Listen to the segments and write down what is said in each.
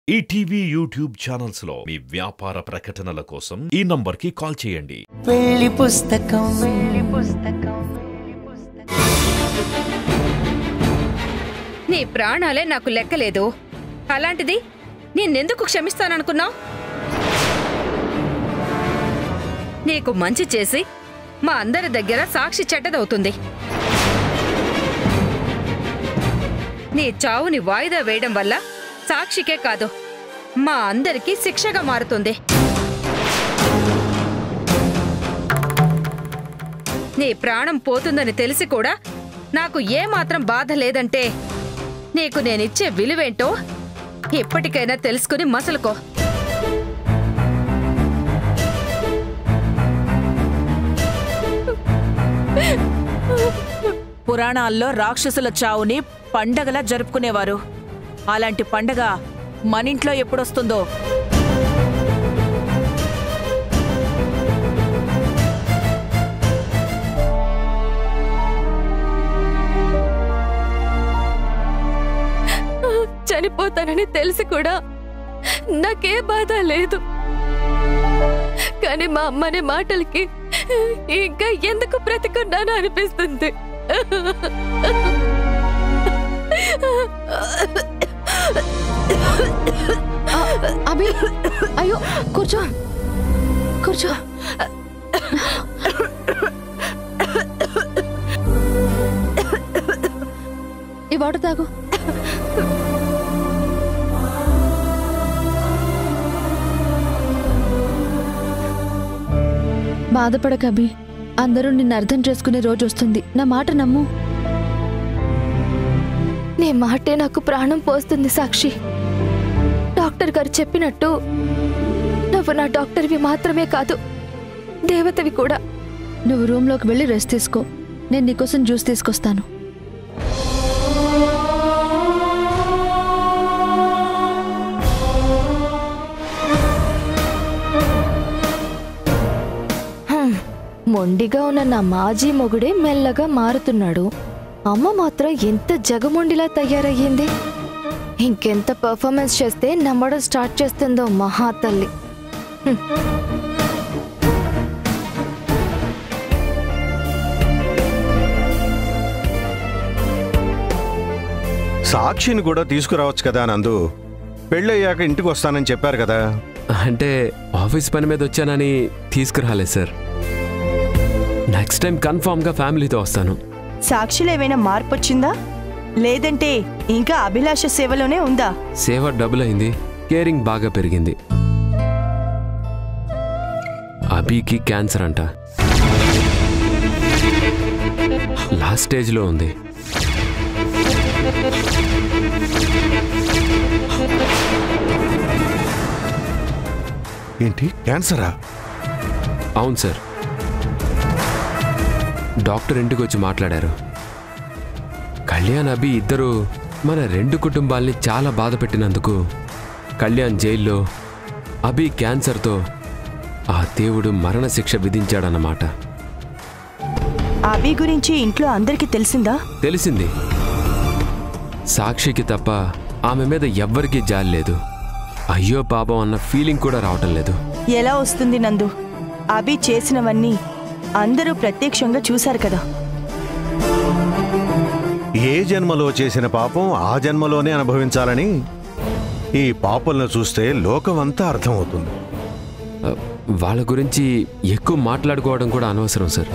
ETV YouTube channels లో మీ వ్యాపార ప్రకటనల కోసం ఈ నంబర్కి కాల్ చేయండి. పెళ్లి పుస్తకం నీ ప్రాణాలే నాకు లెక్కలేదు. అలాంటిది నేనెందుకు క్షమిస్తాననుకున్నావు? నీకు మంచి చేసి మా అందరి దగ్గర సాక్షి చెడ్డదవుతుంది. నీ చావుని వాయిదా వేయడం వల్ల సాక్షికే కాదు, మా అందరికీ శిక్షగా మారుతుంది. నీ ప్రాణం పోతుందని తెలిసి కూడా నాకు ఏమాత్రం బాధ లేదంటే నీకు నేనిచ్చే విలువేంటో ఎప్పటికైనా తెలుసుకుని మసలుకో. పురాణాల్లో రాక్షసుల చావుని పండగలా జరుపుకునేవారు. అలాంటి పండగ మనింట్లో ఎప్పుడొస్తుందో? చనిపోతానని తెలిసి కూడా నాకే బాధ లేదు. కానీ మా అమ్మనే మాటలకి ఇంకా ఎందుకు బ్రతికున్నానో అనిపిస్తుంది. అభి, అయ్యో కూర్చో కూర్చో. ఈ వాటర్ తాగు. బాధపడక అభి, అందరూ నిన్ను అర్థం చేసుకునే రోజు వస్తుంది. నా మాట నమ్ము. నీ మాటే నాకు ప్రాణం పోస్తుంది సాక్షి. డాక్టర్ గారు చెప్పినట్టు నువ్వు నా డాక్టర్వి మాత్రమే కాదు, దేవతవి కూడా. నువ్వు రూమ్లోకి వెళ్ళి రెస్ట్ తీసుకో. నేను నీకోసం జ్యూస్ తీసుకొస్తాను. మొండిగా ఉన్న నా మాజీ మొగుడే మెల్లగా మారుతున్నాడు. అమ్మ మాత్రం ఎంత జగమొండిలా తయారయ్యింది. ఇంకెంత పర్ఫార్మెన్స్ చేస్తే నమ్మడం స్టార్ట్ చేస్తుందో మహాతల్లి. సాక్షిని కూడా తీసుకురావచ్చు కదా నందు. పెళ్ళయ్యాక ఇంటికి వస్తానని చెప్పారు కదా. అంటే ఆఫీస్ పని మీద వచ్చానని తీసుకురాలేదు సార్. నెక్స్ట్ టైం కన్ఫామ్గా ఫ్యామిలీతో వస్తాను. సాక్షిలో ఏమైనా మార్పు వచ్చిందా, లేదంటే ఇంకా అభిలాష సేవలోనే ఉందా? సేవ డబుల్ అయింది, కేరింగ్ బాగా పెరిగింది. అభికి క్యాన్సర్ అంట, లాస్ట్ స్టేజ్లో ఉంది. ఏంటి, క్యాన్సరా? అవును సార్. డాక్టర్ ఇంటికి వచ్చి మాట్లాడారు. కళ్యాణ్, అభి ఇద్దరు మన రెండు కుటుంబాల్ని చాలా బాధ పెట్టినందుకు కళ్యాణ్ జైల్లో, అభి క్యాన్సర్తో ఆ దేవుడు మరణశిక్ష విధించాడన్నమాట. అభి గురించి ఇంట్లో అందరికీ తెలిసిందా? తెలిసింది. సాక్షికి తప్ప ఆమె మీద ఎవ్వరికీ జాలి లేదు. అయ్యో పాపం అన్న ఫీలింగ్ కూడా రావటం లేదు. ఎలా వస్తుంది నందు? అభి చేసినవన్నీ అందరూ ప్రత్యక్షంగా చూశారు కదా. ఏ జన్మలో చేసిన పాపం ఆ జన్మలోనే అనుభవించాలని ఈ పాపలను చూస్తే లోకమంతా అర్థమవుతుంది. వాళ్ళ గురించి ఎక్కువ మాట్లాడుకోవడం కూడా అనవసరం సార్.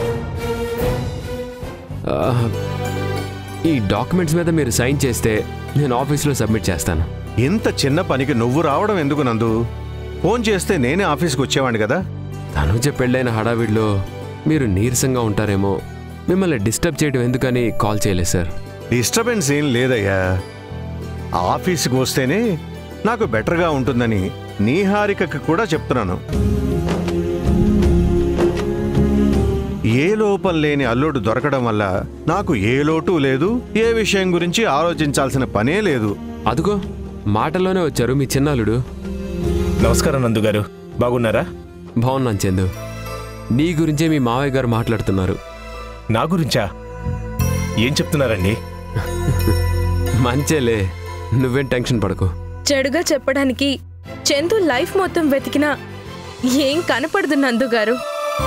ఈ డాక్యుమెంట్స్ మీద మీరు సైన్ చేస్తే నేను ఆఫీస్లో సబ్మిట్ చేస్తాను. ఇంత చిన్న పనికి నువ్వు రావడం ఎందుకు నందు? ఫోన్ చేస్తే నేనే ఆఫీస్కి వచ్చేవాడిని కదా. తనుజ పెళ్ళైన హడావిడిలో మీరు నీరసంగా ఉంటారేమో, మిమ్మల్ని డిస్టర్బ్ చేయడం ఎందుకని కాల్ చేయలేదు సార్. డిస్టర్బెన్స్ ఏం లేదయ్యా. ఆఫీస్కి వస్తేనే నాకు బెటర్గా ఉంటుందని నీహారికకి కూడా చెప్తున్నాను. ఏ లోపం లేని అల్లుడు దొరకడం వల్ల నాకు ఏ లోటు లేదు, ఏ విషయం గురించి ఆలోచించాల్సిన పనే లేదు. అదుగో మాటల్లోనే వచ్చారు మీ చిన్నాలుడు. నమస్కారం నందు గారు, బాగున్నారా? బాగున్నాను చందు. నీ గురించే మీ మావయ్య గారు మాట్లాడుతున్నారు. నా గురించా? ఏం చెప్తున్నారండి? మంచేలే, నువ్వేం టెన్షన్ పడకు. చెడుగా చెప్పడానికి చందు లైఫ్ మొత్తం వెతికినా ఏం కనపడదు నందు గారు.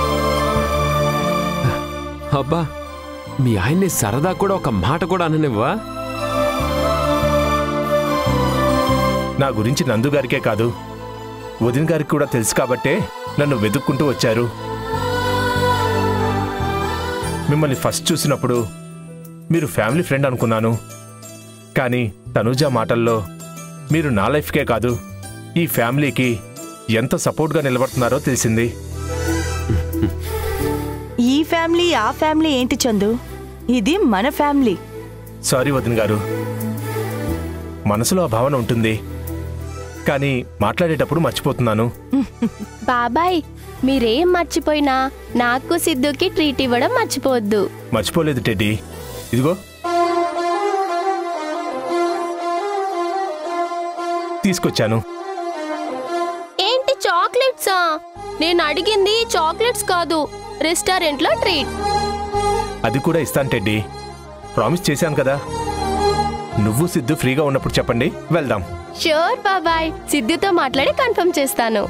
అబ్బా, మీ ఆయన్ని సరదా కూడా ఒక మాట కూడా అననివ్వా? నా గురించి నందుగారికే కాదు, వదిన గారికి కూడా తెలుసు కాబట్టే నన్ను వెతుక్కుంటూ వచ్చారు. మిమ్మల్ని ఫస్ట్ చూసినప్పుడు మీరు ఫ్యామిలీ ఫ్రెండ్ అనుకున్నాను. కానీ తనుజ మాటల్లో మీరు నా లైఫ్కే కాదు, ఈ ఫ్యామిలీకి ఎంత సపోర్ట్గా నిలబడుతున్నారో తెలిసింది. ఈ ఫ్యామిలీ ఆ ఫ్యామిలీ ఏంటి చందు, ఇది మన ఫ్యామిలీ. సారీ వదిన గారు, మనసులో ఆ భావన ఉంటుంది, కానీ మాట్లాడేటప్పుడు మర్చిపోతున్నాను. బాబాయ్, మీరేం మర్చిపోయినా నాకు సిద్ధుకి ట్రీట్ ఇవ్వడం మర్చిపోవద్దు. మర్చిపోలేదు టెడ్డీ, ఇదిగో తీసుకొచ్చాను. ఏంటి చాక్లెట్సా? నేను అడిగింది చాక్లెట్స్ కాదు, రెస్టారెంట్లో ట్రీట్. అది కూడా ఇస్తాను టెడ్డీ, ప్రామిస్ చేశాను కదా. నువ్వు సిద్ధు ఫ్రీగా ఉన్నప్పుడు చెప్పండి, వెళ్దాం. షూర్ బాబాయ్, సిద్ధుతో మాట్లాడి కన్ఫర్మ్ చేస్తాను.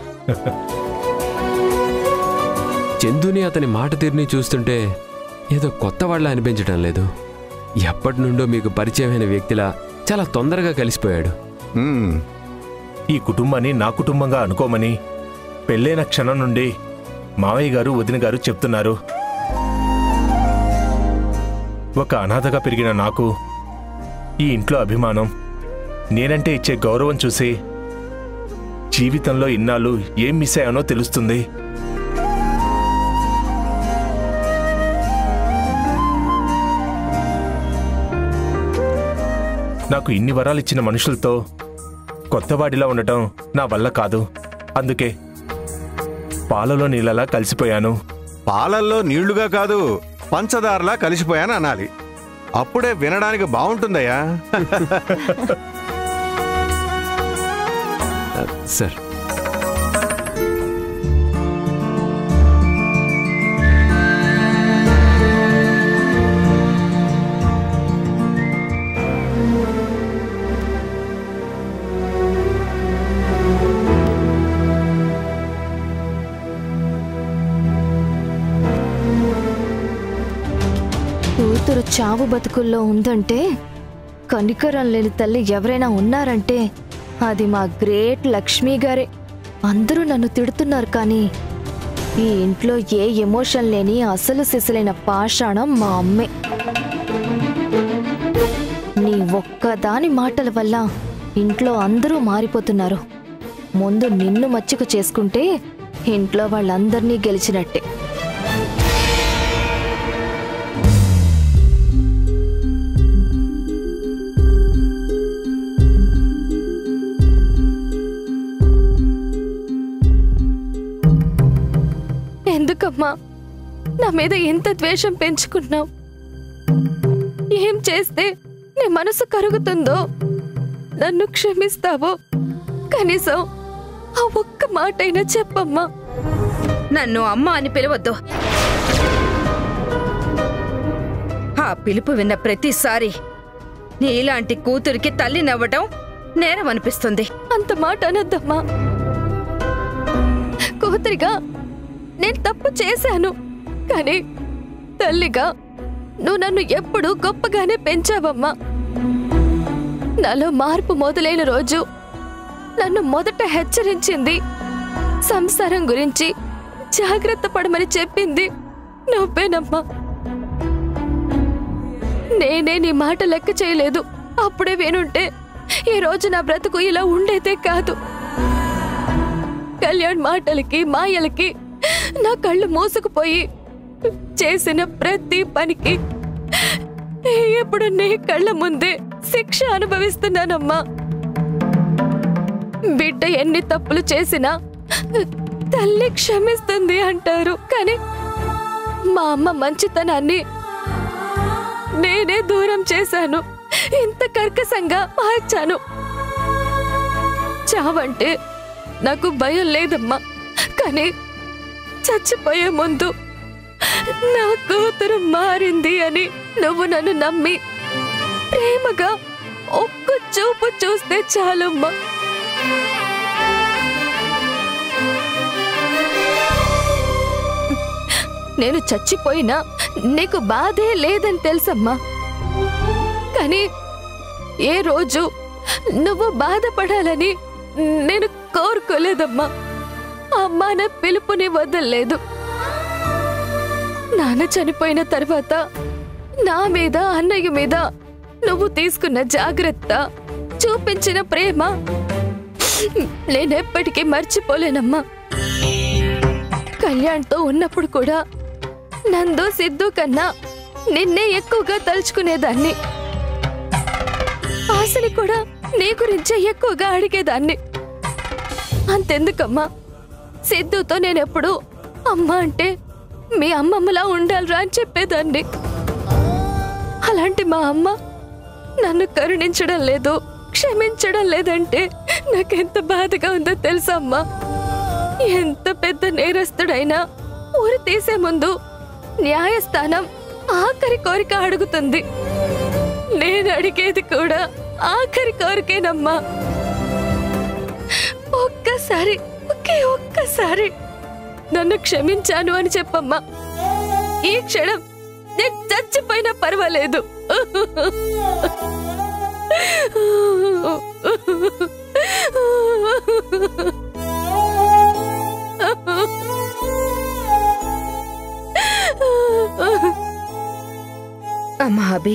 చందుని అతని మాట తీరుని చూస్తుంటే ఏదో కొత్త వాళ్ళ అనిపించడం లేదు. ఎప్పటి నుండో మీకు పరిచయమైన వ్యక్తిలా చాలా తొందరగా కలిసిపోయాడు. ఈ కుటుంబాన్ని నా కుటుంబంగా అనుకోమని పెళ్ళైన క్షణం నుండి మావయ్య గారు వదిన గారు చెప్తున్నారు. ఒక అనాథగా పెరిగిన నాకు ఈ ఇంట్లో అభిమానం, నేనంటే ఇచ్చే గౌరవం చూసి జీవితంలో ఇన్నాళ్ళు ఏం మిస్ అయ్యానో తెలుస్తుంది. నాకు ఇన్ని వరాలు ఇచ్చిన మనుషులతో కొత్తవాడిలా ఉండటం నా వల్ల కాదు. అందుకే పాలలో నీళ్ళలా కలిసిపోయాను. పాలల్లో నీళ్లుగా కాదు, పంచదారలా కలిసిపోయాను అనాలి. అప్పుడే వినడానికి బాగుంటుందయ్యా. సార్, కూతురు చావు బతుకుల్లో ఉందంటే, కనికరం లేని తల్లి ఎవరైనా ఉన్నారంటే అది మా గ్రేట్ లక్ష్మీ గారే. అందరూ నన్ను తిడుతున్నారు, కానీ ఈ ఇంట్లో ఏ ఎమోషన్ లేని అసలు సిసలైన పాషాణం మా అమ్మే. నీ ఒక్కదాని మాటల వల్ల ఇంట్లో అందరూ మారిపోతున్నారు. ముందు నిన్ను మచ్చిక చేసుకుంటే ఇంట్లో వాళ్ళందర్నీ గెలిచినట్టే. ఎందుకమ్మా నా మీద ఎంత ద్వేషం పెంచుకున్నావు? ఏం చేస్తే నీ మనసు కరుగుతుందో, నన్ను క్షమిస్తావో కనీసం ఆ ఒక్క మాటైనా చెప్పమ్మా. నన్ను అమ్మ అని పిలవద్దు. ఆ పిలుపు విన్న ప్రతిసారి నీలాంటి కూతురికి తల్లి నవ్వటం నేరం అనిపిస్తుంది. అంత మాట అనొద్దమ్మా. కూతురిగా నేను తప్పు చేశాను, కానీ తల్లిగా నువ్వు నన్ను ఎప్పుడూ గొప్పగానే పెంచావమ్మా. నాలో మార్పు మొదలైన రోజు నన్ను మొదట హెచ్చరించింది, సంసారం గురించి జాగ్రత్త పడమని చెప్పింది నువ్వేనమ్మా. నేనే నీ మాట లెక్క చేయలేదు. అప్పుడే వినుంటే ఈ రోజు నా బ్రతుకు ఇలా ఉండేదే కాదు. కళ్యాణ్ మాటలకి మాయలకి నా కళ్ళు మూసుకుపోయి చేసిన ప్రతి పనికి ఇప్పుడు నీ కళ్ళ ముందే శిక్ష అనుభవిస్తున్నానమ్మా. బిడ్డ ఎన్ని తప్పులు చేసినా తల్లి క్షమిస్తుంది అంటారు, కానీ మా అమ్మ మంచితనాన్ని నేనే దూరం చేశాను. ఇంత కర్కశంగా మార్చాను. చావంటే నాకు భయం లేదమ్మా, కానీ చచ్చిపోయే ముందు నా కూతురు మారింది అని నువ్వు నన్ను నమ్మి ప్రేమగా ఒక్క చూపు చూస్తే చాలమ్మా. నేను చచ్చిపోయినా నీకు బాధే లేదని తెలుసమ్మా. కానీ ఏ రోజు నువ్వు బాధపడాలని నేను కోరుకోలేదమ్మా. అమ్మా నా పిలుపుని వదలలేదు. నాన్న చనిపోయిన తర్వాత నా మీద అన్నయ్య మీద నువ్వు తీసుకున్న జాగ్రత్త, చూపించిన ప్రేమ నేనెప్పటికీ మర్చిపోలేనమ్మా. కళ్యాణ్తో ఉన్నప్పుడు కూడా నందు సిద్ధు కన్నా నిన్నే ఎక్కువగా తలుచుకునేదాన్ని. ఆశని కూడా నీ గురించే ఎక్కువగా అడిగేదాన్ని. అంతెందుకమ్మా, సిద్ధుతో నేనెప్పుడు అమ్మ అంటే మీ అమ్మమ్మలా ఉండాలిరా అని చెప్పేదాన్ని. అలాంటి మా అమ్మ నన్ను కరుణించడం లేదు, క్షమించడం లేదంటే నాకెంత బాధగా ఉందో తెలుసమ్మా. ఎంత పెద్ద నేరస్తుడైనా ఊరు తీసే ముందు న్యాయస్థానం ఆఖరి కోరిక అడుగుతుంది. నేను అడిగేది కూడా ఆఖరి కోరికేనమ్మా. ఒక్కసారి, ఒక్కసారి నన్ను క్షమించాను అని చెప్పమ్మా. ఈ క్షణం నేను చచ్చిపోయినా పర్వాలేదు. అమ్మా అభి,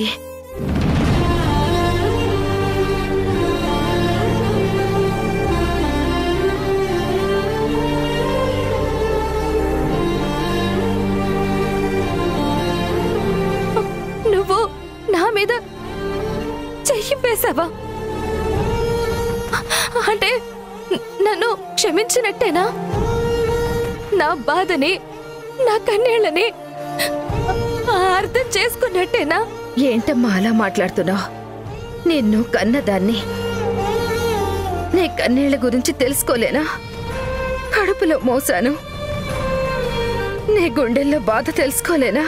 నువ్వు నా మీద చెయ్యి వేసావా? అంటే నన్ను క్షమించినట్టేనా? నా బాధని, నా కన్నీళ్ళని అర్థం చేసుకున్నట్టేనా? ఏంటమ్మా అలా మాట్లాడుతున్నావు? నిన్ను కన్నదాన్ని, నీ కన్నీళ్ల గురించి తెలుసుకోలేనా? కడుపులో మోసాను, నీ గుండెల్లో బాధ తెలుసుకోలేనా?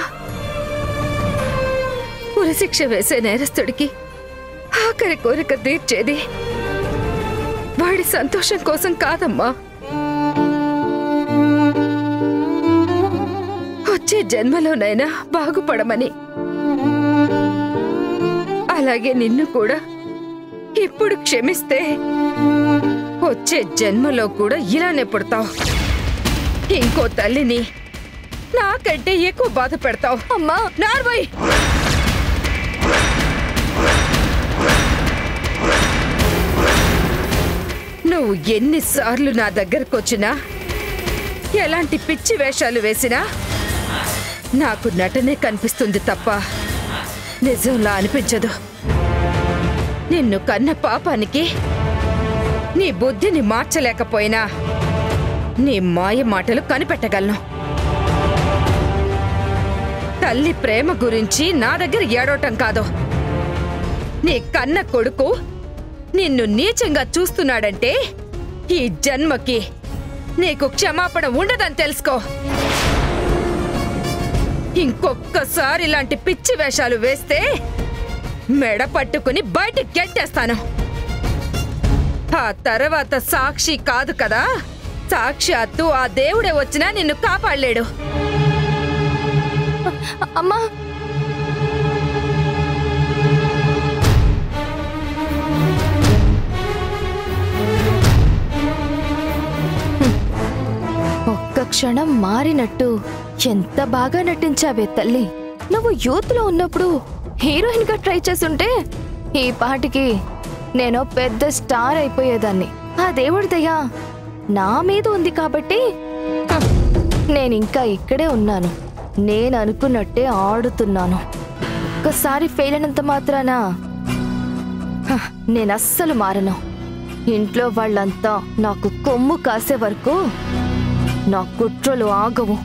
ఉరిశిక్ష వేసే నేరస్తుడికి ఆఖరి కోరిక తీర్చేది వాడి సంతోషం కోసం కాదమ్మా. వచ్చే జన్మలోనైనా బాగుపడమని. అలాగే నిన్ను కూడా ఇప్పుడు క్షమిస్తే వచ్చే జన్మలో కూడా ఇలానే పుడతావు. ఇంకో తల్లిని నాకంటే ఎక్కువ బాధ పెడతావు. అమ్మా నార్మై, నువ్వు ఎన్నిసార్లు నా దగ్గరకు వచ్చినా, ఎలాంటి పిచ్చి వేషాలు వేసినా నాకు నటనే కనిపిస్తుంది తప్ప నిజంలా అనిపించదు. నిన్ను కన్న పాపానికి నీ బుద్ధిని మార్చలేకపోయినా నీ మాయ మాటలు కనిపెట్టగలను. తల్లి ప్రేమ గురించి నా దగ్గర ఏడవటం కాదు. నీ కన్న కొడుకు నిన్ను నీచంగా చూస్తున్నాడంటే ఈ జన్మకి నీకు క్షమాపణ ఉండదని తెలుసుకో. ఇంకొక్కసారి ఇలాంటి పిచ్చి వేషాలు వేస్తే మెడ పట్టుకుని బయటికి గెట్టేస్తాను. ఆ తర్వాత సాక్షి కాదు కదా, సాక్షాత్తు ఆ దేవుడే వచ్చినా నిన్ను కాపాడలేడు. అమ్మా, ఒక్క క్షణం మారినట్టు ఎంత బాగా నటించావే తల్లి. నువ్వు యూత్ లో ఉన్నప్పుడు హీరోయిన్ గా ట్రై చేసుంటే ఈ పాటికి నేను పెద్ద స్టార్ అయిపోయేదాన్ని. ఆ దేవుడి దయ నా మీద ఉంది కాబట్టి నేనింకా ఇక్కడే ఉన్నాను. నేను అనుకున్నట్టే ఆడుతున్నాను. ఒక్కసారి ఫెయిల్ అయినంత మాత్రాన నేనస్సలు మారను. ఇంట్లో వాళ్ళంతా నాకు కొమ్ము కాసే వరకు నా కుట్రలు ఆగవు.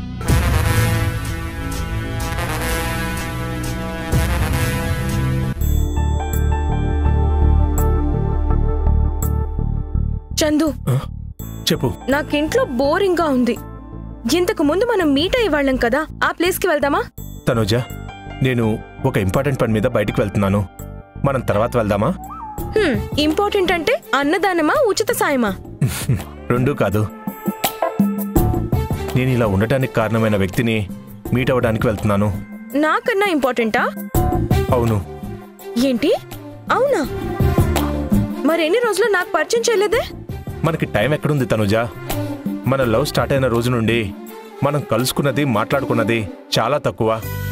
చందు, చెప్పు. నాకింట్లో బోరింగ్ గా ఉంది. ఇంతకు ముందు మనం మీట్ అయ్యేవాళ్ళం కదా, ఆ ప్లేస్ కి వెళ్దామా? తనుజ, నేను ఒక ఇంపార్టెంట్ పని మీద బయటికి వెళ్తున్నాను. మనం తర్వాత వెళ్దామా? ఇంపార్టెంట్ అంటే అన్నదానమా ఉచిత సాయమా? రెండూ కాదు. నేను ఇలా ఉండటానికి కారణమైన వ్యక్తిని మీట్ అవ్వడానికి వెళ్తున్నాను. నాకన్నా ఇంపార్టెంటా? అవును. ఏంటి? అవునా? మరెన్ని రోజులు నాకు పరిచయం చేయలేదే? మనకి టైం ఎక్కడుంది తనుజ? మన లవ్ స్టార్ట్ అయిన రోజు నుండి మనం కలుసుకున్నది, మాట్లాడుకున్నది చాలా తక్కువ.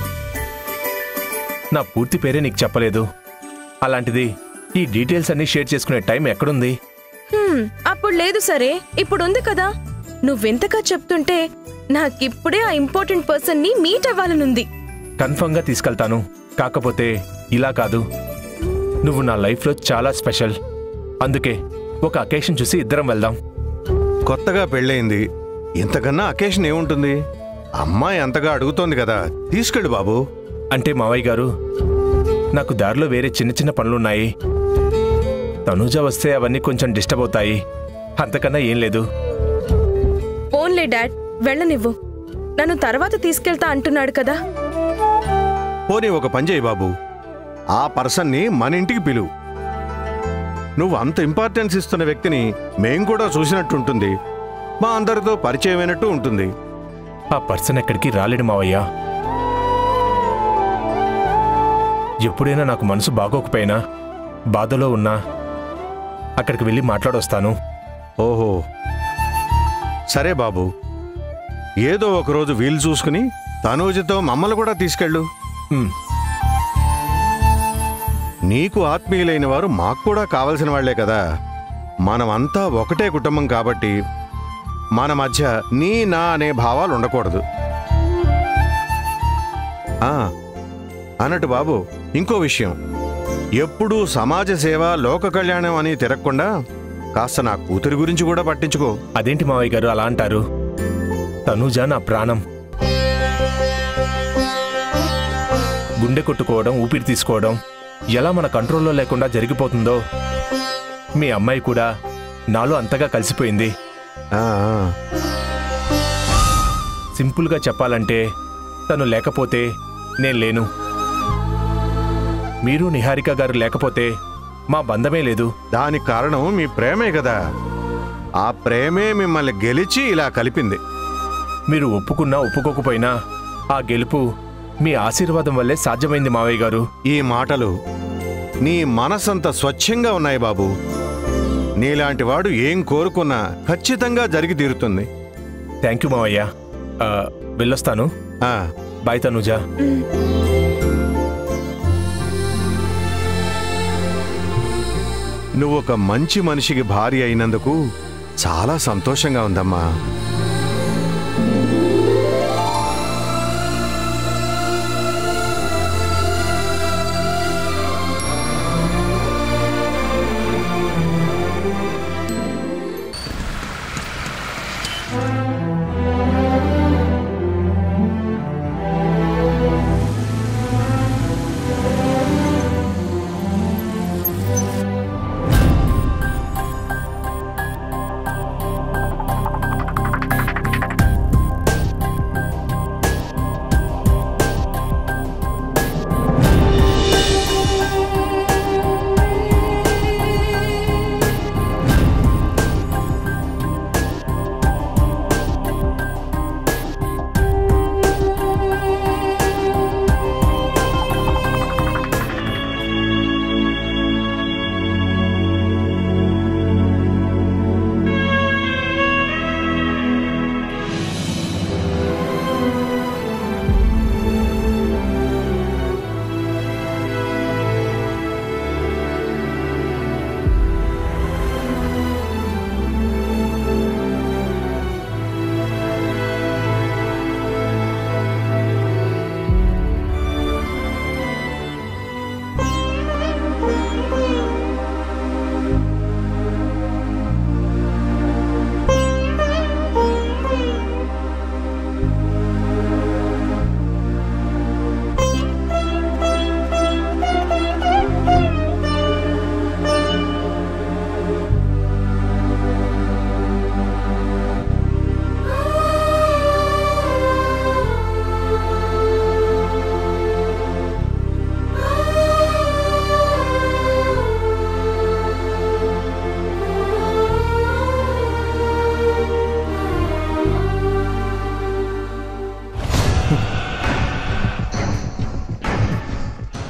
నా పూర్తి పేరే నీకు చెప్పలేదు. అలాంటిది ఈ డీటెయిల్స్ అన్ని షేర్ చేసుకునే టైం ఎక్కడుంది? అప్పుడు లేదు సరే, ఇప్పుడుంది కదా. నువ్వెంతగా చెప్తుంటే నాకిప్పుడే ఆ ఇంపార్టెంట్ పర్సన్ ని మీట్ అవ్వాలనుంది. కన్ఫర్మ్ గా తీసుకెళ్తాను. కాకపోతే ఇలా కాదు. నువ్వు నా లైఫ్లో చాలా స్పెషల్. అందుకే ఒక అకేషన్ చూసి ఇద్దరం వెళ్దాం. కొత్తగా పెళ్ళయింది, ఇంతకన్నా అకేషన్ ఏముంటుంది? అమ్మాయి అంతగా అడుగుతోంది కదా, తీసుకెళ్ళు బాబు. అంటే మావయ్య గారు, నాకు దారిలో వేరే చిన్న చిన్న పనులున్నాయి. తనూజ వస్తే అవన్నీ కొంచెం డిస్టర్బ్ అవుతాయి. అంతకన్నా ఏం లేదు. పోన్లే డాడ్, వెళ్ళనివ్వు. నన్ను తర్వాత తీసుకెళ్తా అంటున్నాడు కదా. పోనీ ఒక పని చేయి బాబు, ఆ పర్సన్ని మన ఇంటికి పిలువు. నువ్వు అంత ఇంపార్టెన్స్ ఇస్తున్న వ్యక్తిని మేం కూడా చూసినట్టుంటుంది, మా అందరితో పరిచయమైనట్టు ఉంటుంది. ఆ పర్సన్ ఎక్కడికి రాలేడు మావయ్య. ఎప్పుడైనా నాకు మనసు బాగోకపోయినా, బాధలో ఉన్నా అక్కడికి వెళ్ళి మాట్లాడొస్తాను. ఓహో, సరే బాబు, ఏదో ఒకరోజు వీలు చూసుకుని తనూజతో మమ్మల్ని కూడా తీసుకెళ్ళు. నీకు ఆత్మీయులైన వారు మాకు కూడా కావలసిన వాళ్లే కదా. మనమంతా ఒకటే కుటుంబం కాబట్టి మన మధ్య నీ నా అనే భావాలు ఉండకూడదు. అన్నట్టు బాబు, ఇంకో విషయం, ఎప్పుడూ సమాజ సేవ, లోక కళ్యాణం అని తిరగకుండా కాస్త నా కూతురి గురించి కూడా పట్టించుకో. అదేంటి మావయ్య గారు అలా అంటారు? తనూజ నా ప్రాణం. గుండె కొట్టుకోవడం, ఊపిరి తీసుకోవడం ఎలా మన కంట్రోల్లో లేకుండా జరిగిపోతుందో మీ అమ్మాయి కూడా నాలో అంతగా కలిసిపోయింది. సింపుల్గా చెప్పాలంటే తను లేకపోతే నేను లేను. మీరు నిహారిక గారు లేకపోతే మా బంధమే లేదు. దానికి కారణం మీ ప్రేమే కదా. ఆ ప్రేమే మిమ్మల్ని గెలిచి ఇలా కలిపింది. మీరు ఒప్పుకున్నా ఒప్పుకోకపోయినా ఆ గెలుపు మీ ఆశీర్వాదం వల్లే సాధ్యమైంది మావయ్య గారు. ఈ మాటలు నీ మనసంత స్వచ్ఛంగా ఉన్నాయి బాబు. నీలాంటి వాడు ఏం కోరుకున్నా ఖచ్చితంగా జరిగి తీరుతుంది. థ్యాంక్ యూ మావయ్య. వెళ్ళొస్తాను. బాయ్ తనుజ. నువ్వు ఒక మంచి మనిషికి భార్య అయినందుకు చాలా సంతోషంగా ఉందమ్మా.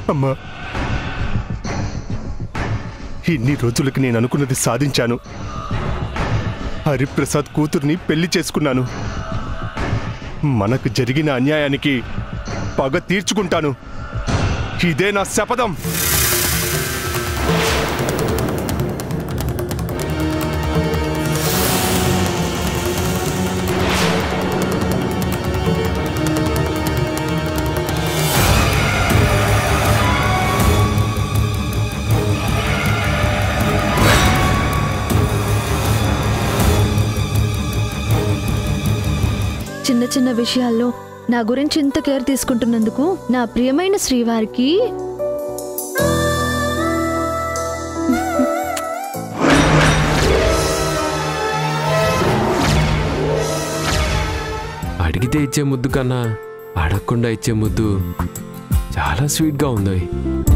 అమ్మా, ఇన్ని రోజులకి నేను అనుకున్నది సాధించాను. హరిప్రసాద్ కూతుర్ని పెళ్లి చేసుకున్నాను. మనకు జరిగిన అన్యాయానికి పగ తీర్చుకుంటాను. ఇదే నా శపథం. చిన్న చిన్న విషయాల్లో నా గురించి ఇంత కేర్ తీసుకుంటున్నందుకు నా ప్రియమైన శ్రీవారికి అడిగితే ఇచ్చే ముద్దు కన్నా అడగకుండా ఇచ్చే ముద్దు చాలా స్వీట్గా ఉంది.